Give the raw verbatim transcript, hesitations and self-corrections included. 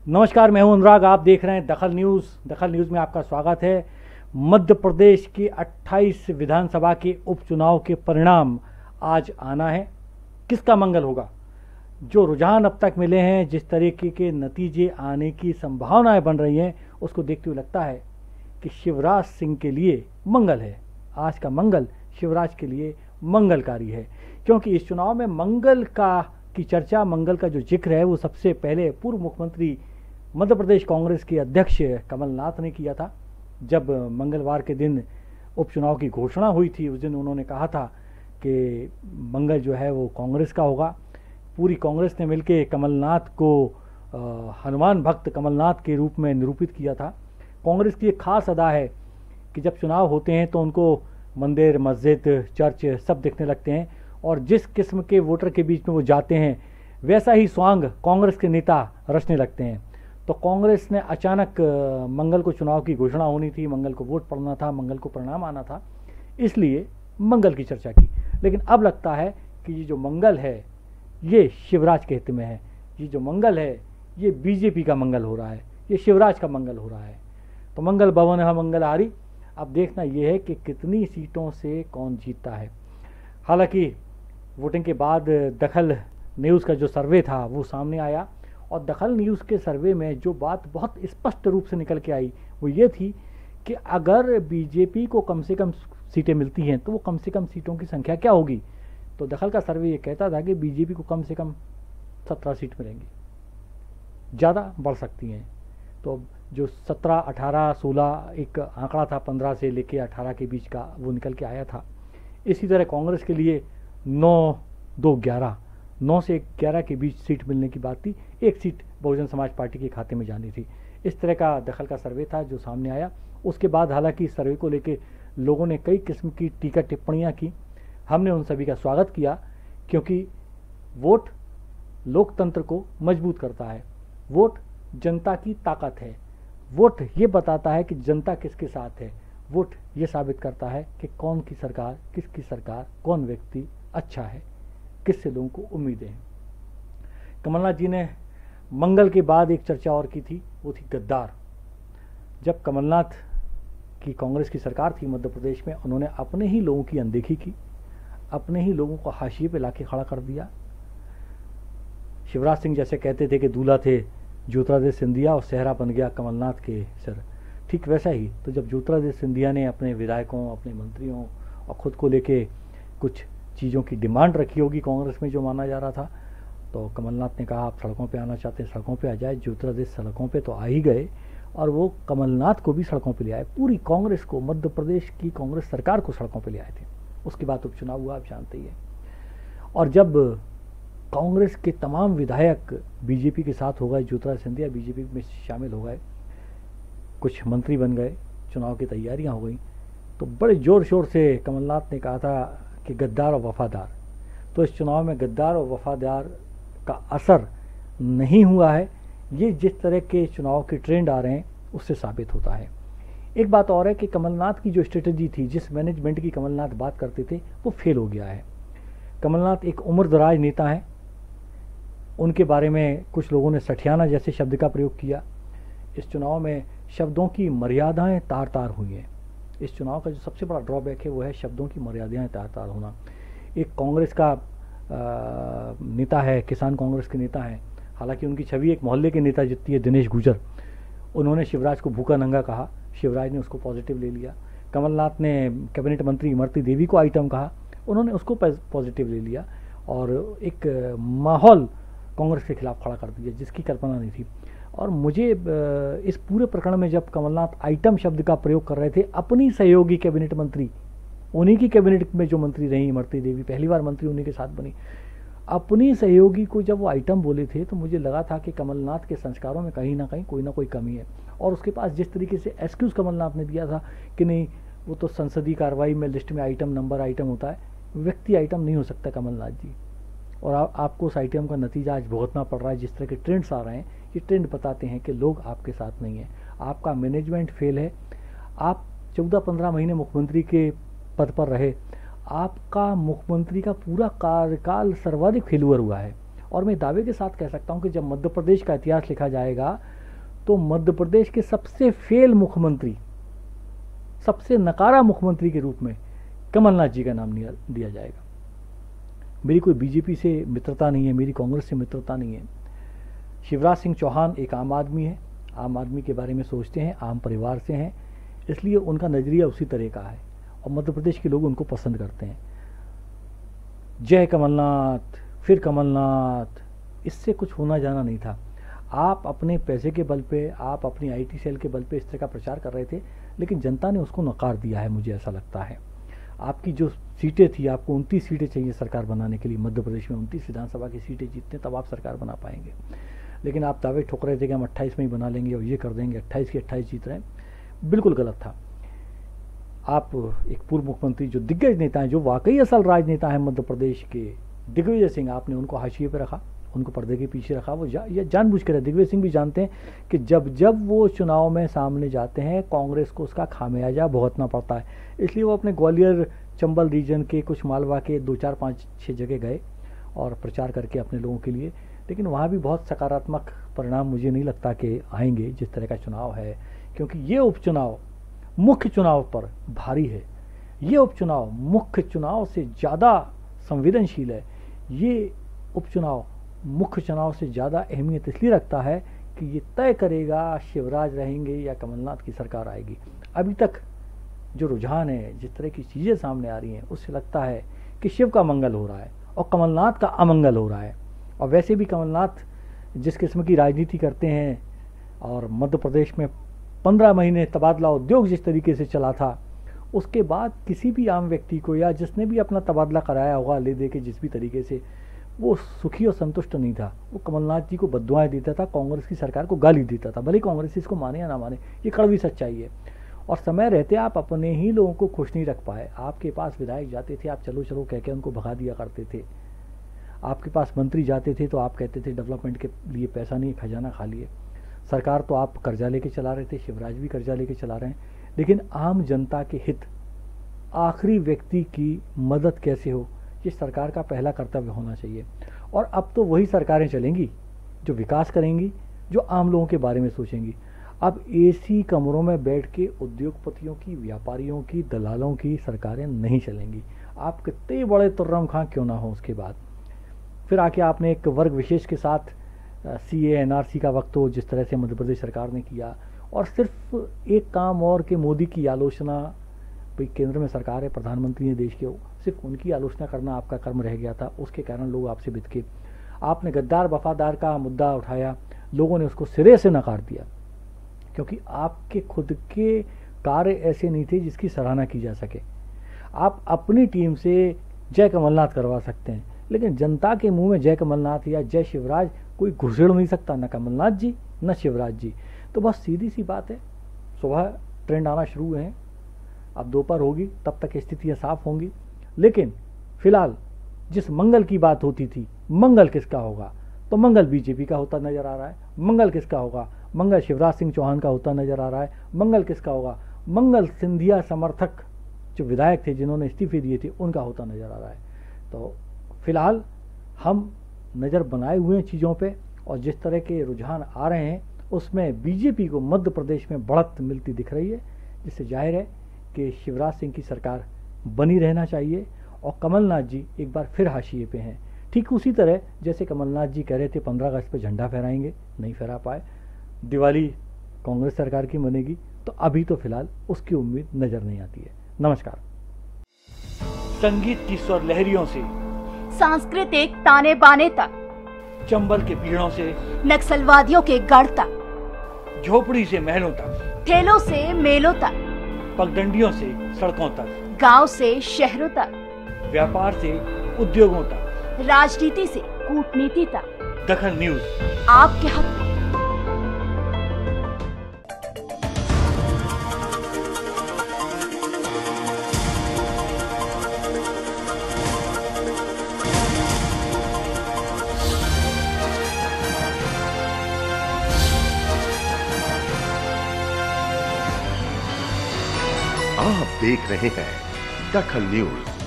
नमस्कार, मैं हूं अनुराग। आप देख रहे हैं दखल न्यूज़। दखल न्यूज़ में आपका स्वागत है। मध्य प्रदेश की अट्ठाईस विधानसभा के उपचुनाव के परिणाम आज आना है। किसका मंगल होगा? जो रुझान अब तक मिले हैं, जिस तरीके के नतीजे आने की संभावनाएं बन रही हैं, उसको देखते हुए लगता है कि शिवराज सिंह के लिए मंगल है। आज का मंगल शिवराज के लिए मंगलकारी है, क्योंकि इस चुनाव में मंगल का की चर्चा, मंगल का जो जिक्र है, वो सबसे पहले पूर्व मुख्यमंत्री मध्य प्रदेश कांग्रेस के अध्यक्ष कमलनाथ ने किया था। जब मंगलवार के दिन उपचुनाव की घोषणा हुई थी, उस दिन उन्होंने कहा था कि मंगल जो है वो कांग्रेस का होगा। पूरी कांग्रेस ने मिलकर कमलनाथ को हनुमान भक्त कमलनाथ के रूप में निरूपित किया था। कांग्रेस की एक खास अदा है कि जब चुनाव होते हैं तो उनको मंदिर, मस्जिद, चर्च सब दिखने लगते हैं, और जिस किस्म के वोटर के बीच में वो जाते हैं, वैसा ही स्वांग कांग्रेस के नेता रचने लगते हैं। तो कांग्रेस ने अचानक मंगल को चुनाव की घोषणा होनी थी, मंगल को वोट पड़ना था, मंगल को परिणाम आना था, इसलिए मंगल की चर्चा की। लेकिन अब लगता है कि ये जो मंगल है ये शिवराज के हित में है। ये जो मंगल है ये बीजेपी का मंगल हो रहा है, ये शिवराज का मंगल हो रहा है। तो मंगल भवन है मंगल हारी। अब देखना यह है कि कितनी सीटों से कौन जीतता है। हालांकि वोटिंग के बाद दखल न्यूज़ का जो सर्वे था वो सामने आया, और दखल न्यूज़ के सर्वे में जो बात बहुत स्पष्ट रूप से निकल के आई वो ये थी कि अगर बीजेपी को कम से कम सीटें मिलती हैं तो वो कम से कम सीटों की संख्या क्या होगी। तो दखल का सर्वे ये कहता था कि बीजेपी को कम से कम सत्रह सीट मिलेंगी, ज़्यादा बढ़ सकती हैं। तो जो सत्रह, अठारह, सोलह एक आंकड़ा था, पंद्रह से लेके अठारह के बीच का, वो निकल के आया था। इसी तरह कांग्रेस के लिए नौ, दो, ग्यारह, नौ से ग्यारह के बीच सीट मिलने की बात थी। एक सीट बहुजन समाज पार्टी के खाते में जानी थी। इस तरह का दखल का सर्वे था जो सामने आया। उसके बाद हालांकि इस सर्वे को लेके लोगों ने कई किस्म की टीका टिप्पणियां की। हमने उन सभी का स्वागत किया, क्योंकि वोट लोकतंत्र को मजबूत करता है। वोट जनता की ताकत है। वोट ये बताता है कि जनता किसके साथ है। वोट ये साबित करता है कि कौन की सरकार, किसकी सरकार, कौन व्यक्ति अच्छा है, किससे लोगों को उम्मीदें हैं। कमलनाथ जी ने मंगल के बाद एक चर्चा और की थी, वो थी गद्दार। जब कमलनाथ की कांग्रेस की सरकार थी मध्य प्रदेश में, उन्होंने अपने ही लोगों की अनदेखी की, अपने ही लोगों को हाशिए पे लाके खड़ा कर दिया। शिवराज सिंह जैसे कहते थे कि दूल्हा थे ज्योतिरादित्य सिंधिया और सेहरा बन गया कमलनाथ के सिर, ठीक वैसा ही। तो जब ज्योतिरादित्य सिंधिया ने अपने विधायकों, अपने मंत्रियों और खुद को लेके कुछ चीज़ों की डिमांड रखी होगी कांग्रेस में जो माना जा रहा था, तो कमलनाथ ने कहा आप सड़कों पे आना चाहते हैं, सड़कों पे आ जाए। ज्योतिरादित्य सड़कों पे तो आ ही गए, और वो कमलनाथ को भी सड़कों पे ले आए। पूरी कांग्रेस को, मध्य प्रदेश की कांग्रेस सरकार को सड़कों पे ले आए थे। उसके बाद उपचुनाव हुआ, आप जानते ही हैं। और जब कांग्रेस के तमाम विधायक बीजेपी के साथ हो गए, ज्योतिरादित्य सिंधिया बीजेपी में शामिल हो गए, कुछ मंत्री बन गए, चुनाव की तैयारियां हो गई, तो बड़े जोर शोर से कमलनाथ ने कहा था कि गद्दार और वफादार। तो इस चुनाव में गद्दार और वफादार का असर नहीं हुआ है। ये जिस तरह के चुनाव के ट्रेंड आ रहे हैं उससे साबित होता है। एक बात और है कि कमलनाथ की जो स्ट्रेटजी थी, जिस मैनेजमेंट की कमलनाथ बात करते थे, वो फेल हो गया है। कमलनाथ एक उम्रदराज नेता हैं। उनके बारे में कुछ लोगों ने सठियाना जैसे शब्द का प्रयोग किया। इस चुनाव में शब्दों की मर्यादाएं तार तार हुई हैं। इस चुनाव का जो सबसे बड़ा ड्रॉबैक है वो है शब्दों की मर्यादाएं तार तार होना। एक कांग्रेस का आ, नेता है, किसान कांग्रेस के नेता हैं, हालांकि उनकी छवि एक मोहल्ले के नेता जितनी है, दिनेश गुजर। उन्होंने शिवराज को भूखा नंगा कहा, शिवराज ने उसको पॉजिटिव ले लिया। कमलनाथ ने कैबिनेट मंत्री इमरती देवी को आइटम कहा, उन्होंने उसको पॉजिटिव ले लिया, और एक माहौल कांग्रेस के खिलाफ खड़ा कर दिया जिसकी कल्पना नहीं थी। और मुझे इस पूरे प्रकरण में जब कमलनाथ आइटम शब्द का प्रयोग कर रहे थे, अपनी सहयोगी कैबिनेट मंत्री, उन्हीं की कैबिनेट में जो मंत्री रही इमरती देवी, पहली बार मंत्री उन्हीं के साथ बनी, अपनी सहयोगी को जब वो आइटम बोले थे तो मुझे लगा था कि कमलनाथ के संस्कारों में कहीं ना कहीं कोई ना कोई कमी है। और उसके पास जिस तरीके से एक्सक्यूज़ कमलनाथ ने दिया था कि नहीं, वो तो संसदीय कार्रवाई में लिस्ट में आइटम नंबर आइटम होता है, व्यक्ति आइटम नहीं हो सकता कमलनाथ जी। और आ, आपको उस आइटम का नतीजा आज भुगतना पड़ रहा है। जिस तरह के ट्रेंड्स आ रहे हैं, ये ट्रेंड बताते हैं कि लोग आपके साथ नहीं हैं, आपका मैनेजमेंट फेल है। आप चौदह पंद्रह महीने मुख्यमंत्री के पद पर रहे, आपका मुख्यमंत्री का पूरा कार्यकाल सर्वाधिक फेलुअर हुआ है। और मैं दावे के साथ कह सकता हूं कि जब मध्य प्रदेश का इतिहास लिखा जाएगा तो मध्य प्रदेश के सबसे फेल मुख्यमंत्री, सबसे नकारा मुख्यमंत्री के रूप में कमलनाथ जी का नाम दिया जाएगा। मेरी कोई बीजेपी से मित्रता नहीं है, मेरी कांग्रेस से मित्रता नहीं है। शिवराज सिंह चौहान एक आम आदमी है, आम आदमी के बारे में सोचते हैं, आम परिवार से हैं, इसलिए उनका नजरिया उसी तरह का है और मध्य प्रदेश के लोग उनको पसंद करते हैं। जय कमलनाथ, फिर कमलनाथ, इससे कुछ होना जाना नहीं था। आप अपने पैसे के बल पे, आप अपनी आईटी सेल के बल पे इस तरह का प्रचार कर रहे थे, लेकिन जनता ने उसको नकार दिया है, मुझे ऐसा लगता है। आपकी जो सीटें थी, आपको उनतीस सीटें चाहिए सरकार बनाने के लिए, मध्य प्रदेश में उनतीस विधानसभा की सीटें जीतते तब आप सरकार बना पाएंगे, लेकिन आप दावे ठोक रहे थे कि हम अट्ठाईस में ही बना लेंगे और ये कर देंगे, अट्ठाईस के अट्ठाईस जीत रहे हैं। बिल्कुल गलत था। आप एक पूर्व मुख्यमंत्री जो दिग्गज नेता हैं, जो वाकई असल राजनेता हैं मध्य प्रदेश के, दिग्विजय सिंह, आपने उनको हाशिए पर रखा, उनको पर्दे के पीछे रखा। वो जा, या जानबूझ कर, दिग्विजय सिंह भी जानते हैं कि जब जब वो चुनाव में सामने जाते हैं कांग्रेस को उसका खामियाजा भुगतना पड़ता है, इसलिए वो अपने ग्वालियर चंबल रीजन के, कुछ मालवा के दो चार पाँच छः जगह गए और प्रचार करके अपने लोगों के लिए, लेकिन वहाँ भी बहुत सकारात्मक परिणाम मुझे नहीं लगता कि आएंगे जिस तरह का चुनाव है, क्योंकि ये उपचुनाव मुख्य चुनाव पर भारी है। ये उपचुनाव मुख्य चुनाव से ज़्यादा संवेदनशील है। ये उपचुनाव मुख्य चुनाव से ज़्यादा अहमियत इसलिए रखता है कि ये तय करेगा शिवराज रहेंगे या कमलनाथ की सरकार आएगी। अभी तक जो रुझान है, जिस तरह की चीज़ें सामने आ रही हैं, उससे लगता है कि शिव का मंगल हो रहा है और कमलनाथ का अमंगल हो रहा है। और वैसे भी कमलनाथ जिस किस्म की राजनीति करते हैं, और मध्य प्रदेश में पंद्रह महीने तबादला उद्योग जिस तरीके से चला था, उसके बाद किसी भी आम व्यक्ति को या जिसने भी अपना तबादला कराया होगा ले दे के जिस भी तरीके से, वो सुखी और संतुष्ट नहीं था। वो कमलनाथ जी को बद्दुआएं देता था, कांग्रेस की सरकार को गाली देता था, भले कांग्रेस इसको माने या ना माने, ये कड़वी सच्चाई है। और समय रहते आप अपने ही लोगों को खुश नहीं रख पाए। आपके पास विधायक जाते थे, आप चलो चलो कह के उनको भगा दिया करते थे। आपके पास मंत्री जाते थे तो आप कहते थे डेवलपमेंट के लिए पैसा नहीं, खजाना खाली है। सरकार तो आप कर्जा लेके चला रहे थे, शिवराज भी कर्जा लेके चला रहे हैं, लेकिन आम जनता के हित, आखिरी व्यक्ति की मदद कैसे हो, ये सरकार का पहला कर्तव्य होना चाहिए। और अब तो वही सरकारें चलेंगी जो विकास करेंगी, जो आम लोगों के बारे में सोचेंगी। अब एसी कमरों में बैठ के उद्योगपतियों की, व्यापारियों की, दलालों की सरकारें नहीं चलेंगी। आप कितने बड़े तुर्रम खां क्यों ना हो, उसके बाद फिर आके आपने एक वर्ग विशेष के साथ सी ए एन आर सी का वक्त हो, जिस तरह से मध्य प्रदेश सरकार ने किया, और सिर्फ एक काम और कि मोदी की आलोचना, भाई केंद्र में सरकार है, प्रधानमंत्री ने देश के हो, सिर्फ उनकी आलोचना करना आपका कर्म रह गया था। उसके कारण लोग आपसे बिदके। आपने गद्दार वफादार का मुद्दा उठाया, लोगों ने उसको सिरे से नकार दिया, क्योंकि आपके खुद के कार्य ऐसे नहीं थे जिसकी सराहना की जा सके। आप अपनी टीम से जय कमलनाथ करवा सकते हैं, लेकिन जनता के मुंह में जय कमलनाथ या जय शिवराज कोई घुसेड़ नहीं सकता, न कमलनाथ जी न शिवराज जी। तो बस सीधी सी बात है, सुबह ट्रेंड आना शुरू हुए हैं, अब दोपहर होगी तब तक स्थितियां साफ होंगी। लेकिन फिलहाल जिस मंगल की बात होती थी, मंगल किसका होगा, तो मंगल बीजेपी का होता नजर आ रहा है। मंगल किसका होगा, मंगल शिवराज सिंह चौहान का होता नजर आ रहा है। मंगल किसका होगा, मंगल सिंधिया समर्थक जो विधायक थे जिन्होंने इस्तीफे दिए थे, उनका होता नजर आ रहा है। तो फिलहाल हम नज़र बनाए हुए हैं चीज़ों पे, और जिस तरह के रुझान आ रहे हैं उसमें बीजेपी को मध्य प्रदेश में बढ़त मिलती दिख रही है, जिससे जाहिर है कि शिवराज सिंह की सरकार बनी रहना चाहिए और कमलनाथ जी एक बार फिर हाशिए पे हैं। ठीक उसी तरह जैसे कमलनाथ जी कह रहे थे पंद्रह अगस्त पे झंडा फहराएंगे, नहीं फहरा पाए, दिवाली कांग्रेस सरकार की बनेगी, तो अभी तो फिलहाल उसकी उम्मीद नजर नहीं आती है। नमस्कार। संगीत की स्वर लहरियों से सांस्कृतिक ताने बाने तक, चंबल के पीड़ों से नक्सलवादियों के गढ़ तक, झोपड़ी से महलों तक, ठेलों से मेलों तक, पगडंडियों से सड़कों तक, गांव से शहरों तक, व्यापार से उद्योगों तक, राजनीति से कूटनीति तक, दखल न्यूज आपके हक में। आप देख रहे हैं दखल न्यूज।